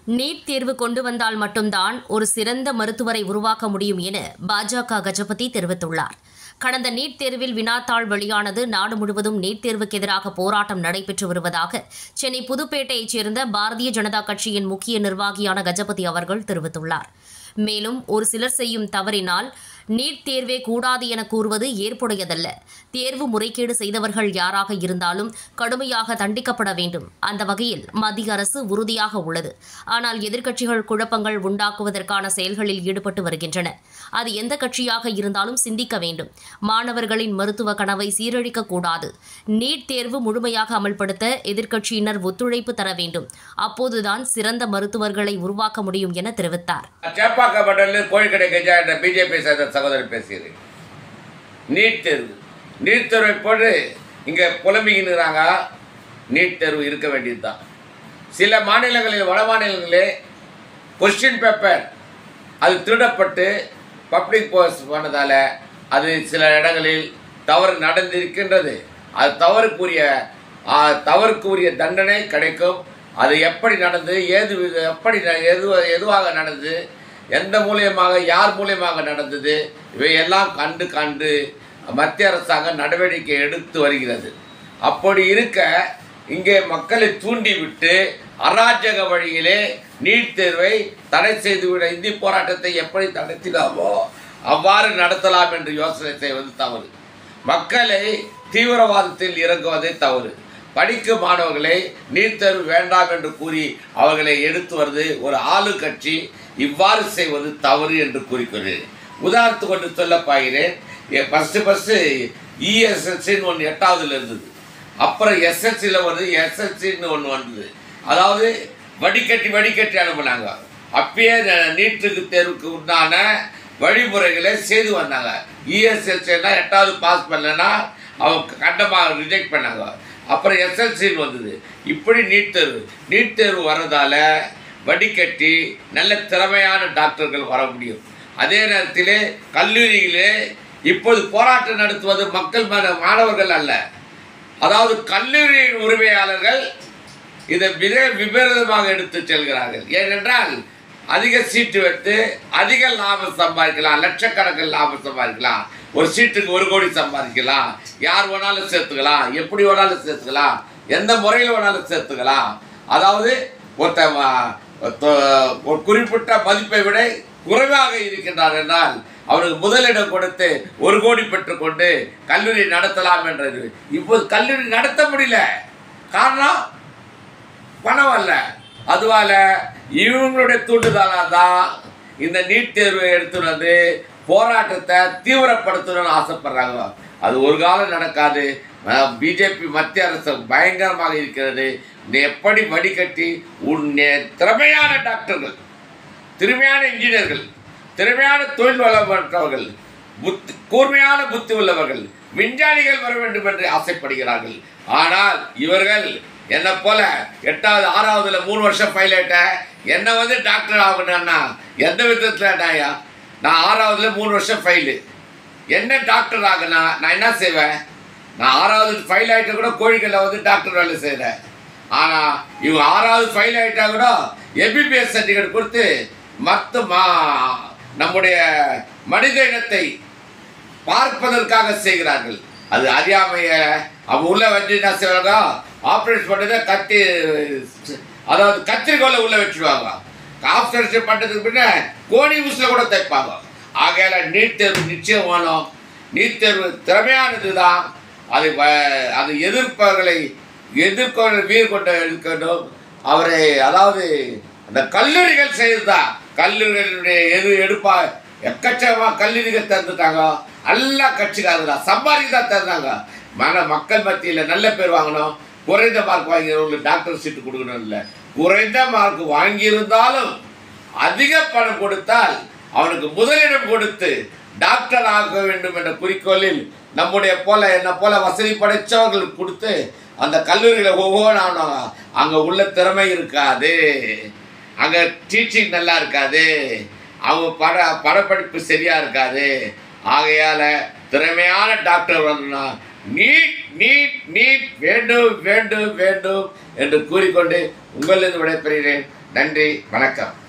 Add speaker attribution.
Speaker 1: NEET தேர்வு கொண்டு வந்தால் மட்டும்தான் ஒரு சிறந்த மருத்துவரை உருவாக்க முடியும் என பாஜக கஜபதி தெரிவித்துள்ளார். கடந்த நீட் தேர்வில் வினாத்தாள் வெளியானது நாடு முழுவதும் நீட் தேர்வுக்கு எதிராக போராட்டம் நடைபெற்று வருவதாக சென்னை புதுப்பேட்டையைச் சேர்ந்த பாரதிய ஜனதா கட்சியின் முக்கிய நிர்வாகியான கஜபதி அவர்கள் தெரிவித்துள்ளார். மேலும் ஒரு சிலர் செய்யும் தவறினால் நீட் தேர்வே கூடாது என கூறுவது ஏற்புடையதல்ல. தேர்வு முறைகேடு செய்தவர்கள் யாராக இருந்தாலும் கடுமையாக தண்டிக்கப்பட வேண்டும். அந்த வகையில் மத்திய அரசு உறுதியாக உள்ளது. ஆனால் எதிர்க்கட்சிகள் குழப்பங்கள் உண்டாக்குவதற்கான செயல்களில் ஈடுபட்டு வருகின்றன. அது எந்த கட்சியாக இருந்தாலும் சிந்திக்க வேண்டும். மாணவர்களின் மருத்துவ கனவை சீரழிக்கக்கூடாது. நீட் தேர்வு முழுமையாக அமல்படுத்த எதிர்க்கட்சியினர் ஒத்துழைப்பு தர வேண்டும். அப்போதுதான் சிறந்த மருத்துவர்களை உருவாக்க முடியும் என தெரிவித்தார்.
Speaker 2: சகோதரர் பேசுகிறேன். நீட் தேர்வை போட்டு இங்கே புலம்பிக்கிறாங்க. நீட் தேர்வு இருக்க வேண்டியதுதான். சில மாநிலங்களில் வட மாநிலங்களே கொஸ்டின் பேப்பர் அது திருடப்பட்டு பப்ளிக் போஸ்ட் பண்ணதால் அது சில இடங்களில் தவறு நடந்திருக்கின்றது. அது தவறுக்குரிய தண்டனை கிடைக்கும். அது எப்படி நடந்தது, எதுவாக நடந்தது, எந்த மூலியமாக, யார் மூலியமாக நடந்தது, இவையெல்லாம் கண்டு மத்திய அரசாங்கம் நடவடிக்கை எடுத்து வருகிறது. அப்படி இருக்க இங்கே மக்களை தூண்டிவிட்டு அராஜக வழியிலே நீட் தேர்வை தடை செய்துவிட இந்தி போராட்டத்தை எப்படி நடத்தினாமோ அவ்வாறு நடத்தலாம் என்று யோசனை செய்வது தவறு. மக்களை தீவிரவாதத்தில் இறங்குவதே தவறு. படிக்கும் மாணவர்களை நீட் தேர்வு வேண்டாம் என்று கூறி அவர்களை எடுத்து வருவது ஒரு ஆளுங்கட்சி. இவ்வாறு செய்வது தவறு என்று கூறிக்கொள்கிறேன். உதாரணத்துக்கு ஒன்று சொல்ல பாக்கிறேன். ஃபஸ்ட்டு இஎஸ்எல்சின்னு ஒன்று 8ஆவதுல இருந்தது. அப்புறம் எஸ்எல்சியில் வந்து எஸ்எல்சின்னு ஒன்று வந்தது. அதாவது வடிகட்டி அனுப்புனாங்க. அப்பயே நீட்டுக்கு தேர்வுக்கு உண்டான வழிமுறைகளை செய்து வந்தாங்க. இஎஸ்எல்சின்னா 8ஆவது பாஸ் பண்ணலன்னா அவங்க கண்டமாக ரிஜெக்ட் பண்ணாங்க. அப்புறம் எஸ்எல்சின்னு வந்தது. இப்படி நீட் தேர்வு வர்றதால வடிகட்டி நல்ல திறமையான டாக்டர்கள் வர முடியும். அதே நேரத்தில் கல்லூரியிலே இப்போது போராட்டம் நடத்துவது மக்கள் மாணவர்கள் அல்ல, அதாவது கல்லூரியின் உரிமையாளர்கள் இதை மிக விபரீதமாக எடுத்து செல்கிறார்கள். ஏனென்றால் அதிக சீட்டு வைத்து அதிக லாபம் சம்பாதிக்கலாம், லட்சக்கணக்கில் லாபம் சம்பாதிக்கலாம். ஒரு சீட்டுக்கு 1 கோடி சம்பாதிக்கலாம். யார் வேணாலும் சேர்த்துக்கலாம், எப்படி வேணாலும் சேர்த்துக்கலாம், எந்த முறையில் வேணாலும் சேர்த்துக்கலாம். அதாவது ஒரு குறிப்பிட்ட மதிப்பை விட குறைவாக இருக்கின்றார் என்றால் அவருக்கு முதலிடம் கொடுத்து 1 கோடி பெற்றுக்கொண்டு கல்லூரி நடத்தலாம் என்றது. இப்போது கல்லூரி நடத்த முடியல. காரணம் பணம் அல்ல. அதுவால இவங்களுடைய தூண்டுதலால் தான் இந்த நீட் தேர்வை எடுத்துட்டு வந்து போராட்டத்தை தீவிரப்படுத்தணும்னு ஆசைப்படுறாங்க. அது ஒரு காலம் நடக்காது. பிஜேபி மத்திய அரசு பயங்கரமாக இருக்கிறது. எப்படி வடிகட்டி திறமையான டாக்டர்கள், திறமையான இன்ஜினியர்கள், திறமையான தொழில் வளர்ப்பவர்கள், கூர்மையான புத்தி உள்ளவர்கள், விஞ்ஞானிகள் வர வேண்டும் என்று ஆசைப்படுகிறார்கள். ஆனால் இவர்கள் என்ன போல 8ஆவது 6ஆவதுல 3 வருஷம் ஃபைல் ஆயிட்ட என்ன வந்து டாக்டர் ஆகணும்னா எந்த விதத்தில் டாயா? நான் 6ஆவதுல 3 வருஷம் ஃபைலு, என்ன டாக்டர் ஆகுனா நான் என்ன செய்வேன்? நான் 6ஆவது ஃபைல் ஆகிட்ட கூட கோழிகளில் வந்து டாக்டர் வேலை செய்கிறேன். ஆனால் இவங்க 6ஆவது ஃபைல் ஆகிட்டா கூட எம்பிபிஎஸ் சர்டிஃபிகேட் கொடுத்து நம்முடைய மனித இனத்தை பார்ப்பதற்காக செய்கிறார்கள். அது அறியாமைய அவங்க உள்ள வந்து என்ன செய்வாங்க? ஆப்ரேஷன் பண்ணதை அதாவது கத்திரிக்கோலை உள்ள வச்சுருவாங்க. ஆப்ரேஷன் பண்ணுறதுக்கு பின்ன கோணி ஊசில் கூட தைப்பாங்க. ஆகையால நீட் தேர்வு நிச்சயம் வேணும். நீட் தேர்வு திறமையானது தான். அது எதிர்ப்பவர்களை வீர் கொண்டு இருக்கணும். அவரை அதாவது அந்த கல்லூரிகள் செய்துதான். கல்லூரிகளுடைய எடுப்பா எக்கச்சக்கமாக கல்லூரிகள் தந்துட்டாங்க. எல்லா கட்சிக்காரங்க தான் சம்பாதிக்க தான் தந்தாங்க. மக்கள் மத்தியில் நல்ல பேர் வாங்கணும். குறைந்த மார்க் வாங்கிறவங்களுக்கு டாக்டர் சீட்டு கொடுக்கணும் இல்லை. குறைந்த மார்க் வாங்கியிருந்தாலும் அதிக பணம் கொடுத்தால் அவனுக்கு முதலிடம் கொடுத்து டாக்டர் ஆக வேண்டும் என்ற குறிக்கோளில் நம்முடைய என்ன போல வசதி படைத்தவர்கள் கொடுத்து அந்த கல்லூரியில் ஒவ்வொன்றாங்க. அங்கே உள்ள திறமை இருக்காது, அங்கே டீச்சிங் நல்லா இருக்காது, அவங்க படப்படிப்பு சரியாக இருக்காது. ஆகையால் திறமையான டாக்டர் வரணும்னா நீட் நீட் நீட் வேண்டும் வேண்டும் வேண்டும் என்று கூறிக்கொண்டு உங்களிலிருந்து விடைபெறுகிறேன். நன்றி, வணக்கம்.